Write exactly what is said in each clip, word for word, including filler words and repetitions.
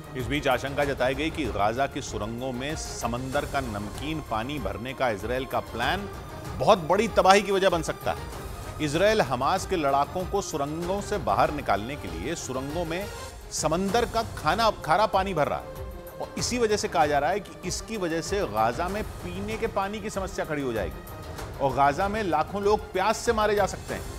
इस बीच आशंका जताई गई कि गाजा की सुरंगों में समंदर का नमकीन पानी भरने का इजरायल का प्लान बहुत बड़ी तबाही की वजह बन सकता है। इजरायल हमास के लड़ाकों को सुरंगों से बाहर निकालने के लिए सुरंगों में समंदर का खाना खारा पानी भर रहा है और इसी वजह से कहा जा रहा है कि इसकी वजह से गाजा में पीने के पानी की समस्या खड़ी हो जाएगी और गाजा में लाखों लोग प्यास से मारे जा सकते हैं,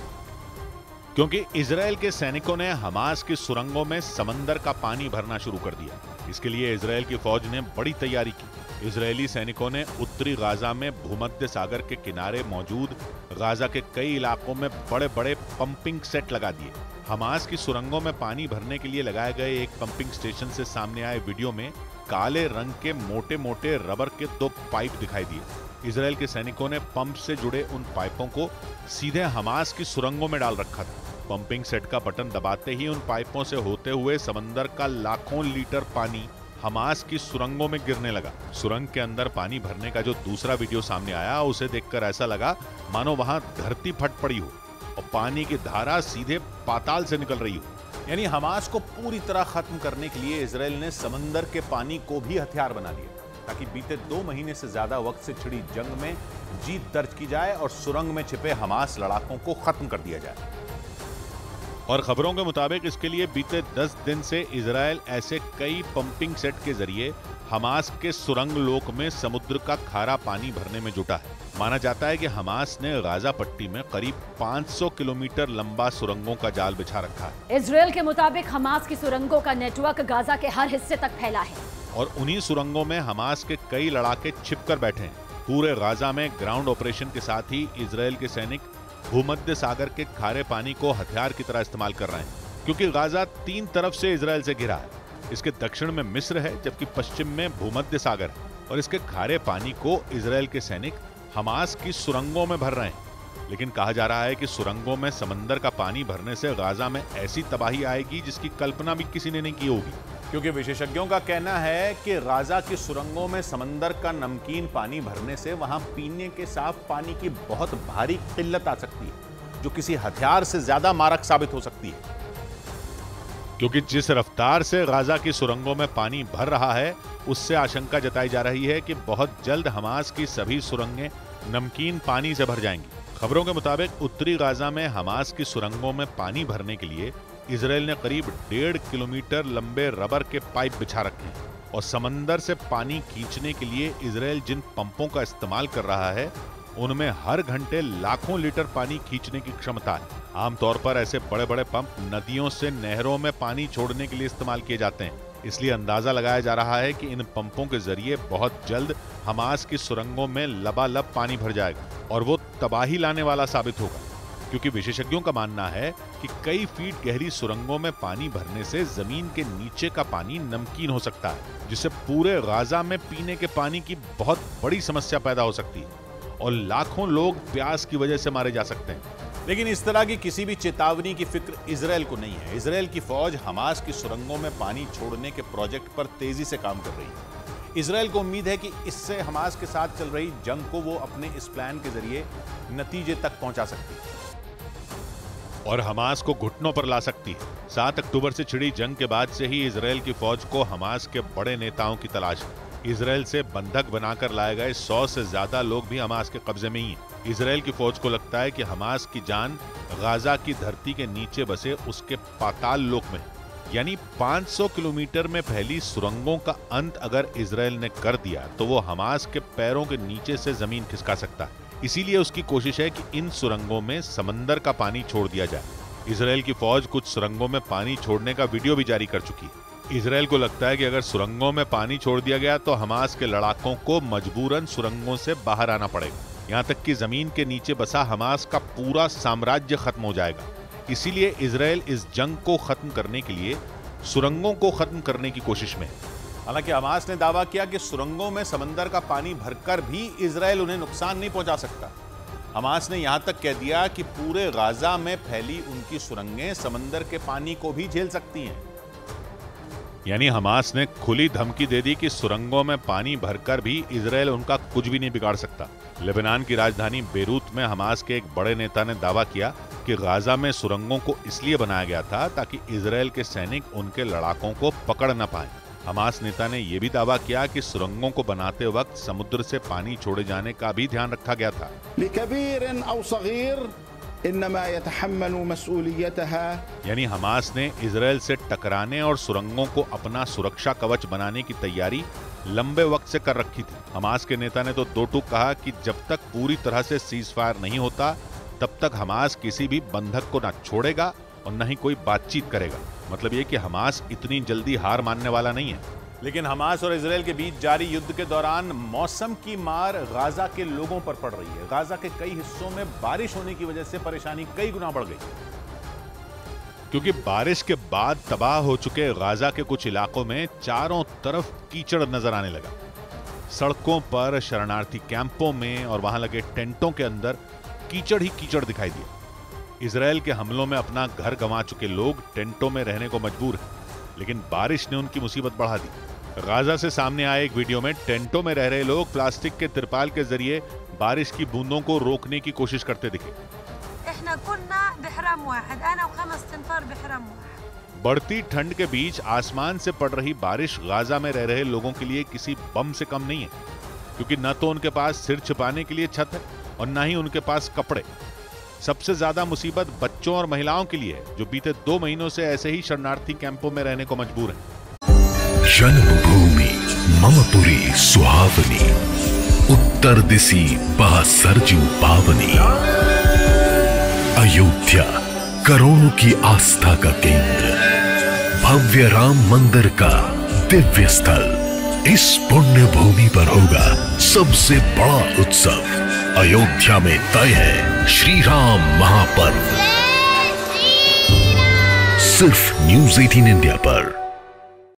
क्योंकि इजरायल के सैनिकों ने हमास की सुरंगों में समंदर का पानी भरना शुरू कर दिया। इसके लिए इजरायल की फौज ने बड़ी तैयारी की। इजरायली सैनिकों ने उत्तरी गाजा में भूमध्य सागर के किनारे मौजूद गाजा के कई इलाकों में बड़े बड़े पंपिंग सेट लगा दिए। हमास की सुरंगों में पानी भरने के लिए लगाए गए एक पंपिंग स्टेशन से सामने आए वीडियो में काले रंग के मोटे मोटे रबर के दो पाइप दिखाई दिए। इजरायल के सैनिकों ने पंप से जुड़े उन पाइपों को सीधे हमास की सुरंगों में डाल रखा था। पंपिंग सेट का बटन दबाते ही उन पाइपों से होते हुए समंदर का लाखों लीटर पानी हमास की सुरंगों में गिरने लगा। सुरंग के अंदर पानी भरने का जो दूसरा वीडियो सामने आया, उसे देखकर ऐसा लगा मानो वहां धरती फट पड़ी हो और पानी की धारा सीधे पाताल से निकल रही हो। यानी हमास को पूरी तरह खत्म करने के लिए इजरायल ने समंदर के पानी को भी हथियार बना लिया ताकि बीते दो महीने से ज्यादा वक्त से छिड़ी जंग में जीत दर्ज की जाए और सुरंग में छिपे हमास लड़ाकों को खत्म कर दिया जाए। और खबरों के मुताबिक इसके लिए बीते दस दिन से इजरायल ऐसे कई पंपिंग सेट के जरिए हमास के सुरंग लोक में समुद्र का खारा पानी भरने में जुटा है। माना जाता है कि हमास ने गाजा पट्टी में करीब पाँच सौ किलोमीटर लंबा सुरंगों का जाल बिछा रखा है। इजरायल के मुताबिक हमास की सुरंगों का नेटवर्क गाजा के हर हिस्से तक फैला है और उन्हीं सुरंगों में हमास के कई लड़ाके छिपकर बैठे हैं। पूरे गाजा में ग्राउंड ऑपरेशन के साथ ही इजरायल के सैनिक भूमध्य सागर के खारे पानी को हथियार की तरह इस्तेमाल कर रहे हैं, क्योंकि गाजा तीन तरफ से इजरायल से घिरा है। इसके दक्षिण में मिस्र है, जबकि पश्चिम में भूमध्य सागर है और इसके खारे पानी को इजरायल के सैनिक हमास की सुरंगों में भर रहे हैं। लेकिन कहा जा रहा है कि सुरंगों में समंदर का पानी भरने से गाजा में ऐसी तबाही आएगी जिसकी कल्पना भी किसी ने नहीं की होगी, क्योंकि विशेषज्ञों का कहना है कि गाजा की सुरंगों में समंदर का नमकीन पानी भरने से वहां पीने के साफ पानी की बहुत भारी किल्लत आ सकती है, जो किसी हथियार से ज्यादा मारक साबित हो सकती है। क्योंकि जिस रफ्तार से गाजा की सुरंगों में पानी भर रहा है, उससे आशंका जताई जा रही है कि बहुत जल्द हमास की सभी सुरंगें नमकीन पानी से भर जाएंगी। खबरों के मुताबिक उत्तरी गाजा में हमास की सुरंगों में पानी भरने के लिए इजरायल ने करीब डेढ़ किलोमीटर लंबे रबर के पाइप बिछा रखे हैं और समंदर से पानी खींचने के लिए इजरायल जिन पंपों का इस्तेमाल कर रहा है, उनमें हर घंटे लाखों लीटर पानी खींचने की क्षमता है। आमतौर पर ऐसे बड़े बड़े पंप नदियों से नहरों में पानी छोड़ने के लिए इस्तेमाल किए जाते हैं, इसलिए अंदाजा लगाया जा रहा है कि इन पंपों के जरिए बहुत जल्द हमास की सुरंगों में लबालब पानी भर जाएगा और वो तबाही लाने वाला साबित होगा, क्योंकि विशेषज्ञों का मानना है कि कई फीट गहरी सुरंगों में पानी भरने से जमीन के नीचे का पानी नमकीन हो सकता है, जिससे पूरे गाजा में पीने के पानी की बहुत बड़ी समस्या पैदा हो सकती है और लाखों लोग प्यास की वजह से मारे जा सकते हैं। लेकिन इस तरह की किसी भी चेतावनी की फिक्र इजरायल को नहीं है। इजरायल की फौज हमास की सुरंगों में पानी छोड़ने के प्रोजेक्ट पर तेजी से काम कर रही है। इजरायल को उम्मीद है कि इससे हमास के साथ चल रही जंग को वो अपने इस प्लान के जरिए नतीजे तक पहुंचा सकती है और हमास को घुटनों पर ला सकती है। सात अक्टूबर से छिड़ी जंग के बाद से ही इजरायल की फौज को हमास के बड़े नेताओं की तलाश है। इजरायल से बंधक बनाकर लाए गए सौ से ज्यादा लोग भी हमास के कब्जे में ही हैं। इजरायल की फौज को लगता है कि हमास की जान गाजा की धरती के नीचे बसे उसके पाताल लोक में, यानी पाँच सौ किलोमीटर में फैली सुरंगों का अंत अगर इजरायल ने कर दिया तो वो हमास के पैरों के नीचे से जमीन खिसका सकता है। इसीलिए उसकी कोशिश है कि इन सुरंगों में समंदर का पानी छोड़ दिया जाए। इजरायल की फौज कुछ सुरंगों में पानी छोड़ने का वीडियो भी जारी कर चुकी है। इजरायल को लगता है कि अगर सुरंगों में पानी छोड़ दिया गया तो हमास के लड़ाकों को मजबूरन सुरंगों से बाहर आना पड़ेगा, यहाँ तक कि जमीन के नीचे बसा हमास का पूरा साम्राज्य खत्म हो जाएगा। इसीलिए इजरायल इस जंग को खत्म करने के लिए सुरंगों को खत्म करने की कोशिश में है। हालांकि हमास ने दावा किया कि सुरंगों में समंदर का पानी भरकर भी इजरायल उन्हें नुकसान नहीं पहुंचा सकता। हमास ने यहां तक कह दिया कि पूरे गाजा में फैली उनकी सुरंगें समंदर के पानी को भी झेल सकती हैं। यानी हमास ने खुली धमकी दे दी कि सुरंगों में पानी भरकर भी इजरायल उनका कुछ भी नहीं बिगाड़ सकता। लेबनान की राजधानी बेरूत में हमास के एक बड़े नेता ने दावा किया कि गाजा में सुरंगों को इसलिए बनाया गया था ताकि इजराइल के सैनिक उनके लड़ाकों को पकड़ न पाएं। हमास नेता ने यह भी दावा किया कि सुरंगों को बनाते वक्त समुद्र से पानी छोड़े जाने का भी ध्यान रखा गया था। यानी हमास ने इजराइल से टकराने और सुरंगों को अपना सुरक्षा कवच बनाने की तैयारी लंबे वक्त से कर रखी थी। हमास के नेता ने तो दो टूक कहा कि जब तक पूरी तरह से सीज फायर नहीं होता तब तक हमास किसी भी बंधक को न छोड़ेगा और न ही कोई बातचीत करेगा। मतलब ये कि हमास इतनी जल्दी हार मानने वाला नहीं है। लेकिन हमास और इजराइल के बीच जारी युद्ध के दौरान मौसम की मार गाजा के लोगों पर पड़ रही है। गाजा के कई हिस्सों में बारिश होने की वजह से परेशानी कई गुना बढ़ गई, क्योंकि बारिश के बाद तबाह हो चुके गाजा के कुछ इलाकों में चारों तरफ कीचड़ नजर आने लगा। सड़कों पर, शरणार्थी कैंपों में और वहां लगे टेंटों के अंदर कीचड़ ही कीचड़ दिखाई दिया। इजराइल के हमलों में अपना घर गंवा चुके लोग टेंटों में रहने को मजबूर हैं, लेकिन बारिश ने उनकी मुसीबत बढ़ा दी। गाजा से सामने आए एक वीडियो में टेंटों में रह रहे लोग प्लास्टिक के तिरपाल के जरिए बारिश की बूंदों को रोकने की कोशिश करते दिखे। बढ़ती ठंड के बीच आसमान से पड़ रही बारिश गाजा में रह रहे लोगों के लिए किसी बम से कम नहीं है, क्योंकि न तो उनके पास सिर छिपाने के लिए छत है और न ही उनके पास कपड़े। सबसे ज्यादा मुसीबत बच्चों और महिलाओं के लिए है, जो बीते दो महीनों से ऐसे ही शरणार्थी कैंपों में रहने को मजबूर हैं। जन्मभूमि ममपुरी सुहावनी, उत्तर दिशि बह सरजू पावनी। अयोध्या करोड़ों की आस्था का केंद्र, भव्य राम मंदिर का दिव्य स्थल। इस पुण्य भूमि पर होगा सबसे बड़ा उत्सव। अयोध्या में तय है श्री राम महापर्व। सिर्फ न्यूज़ अठारह इंडिया पर।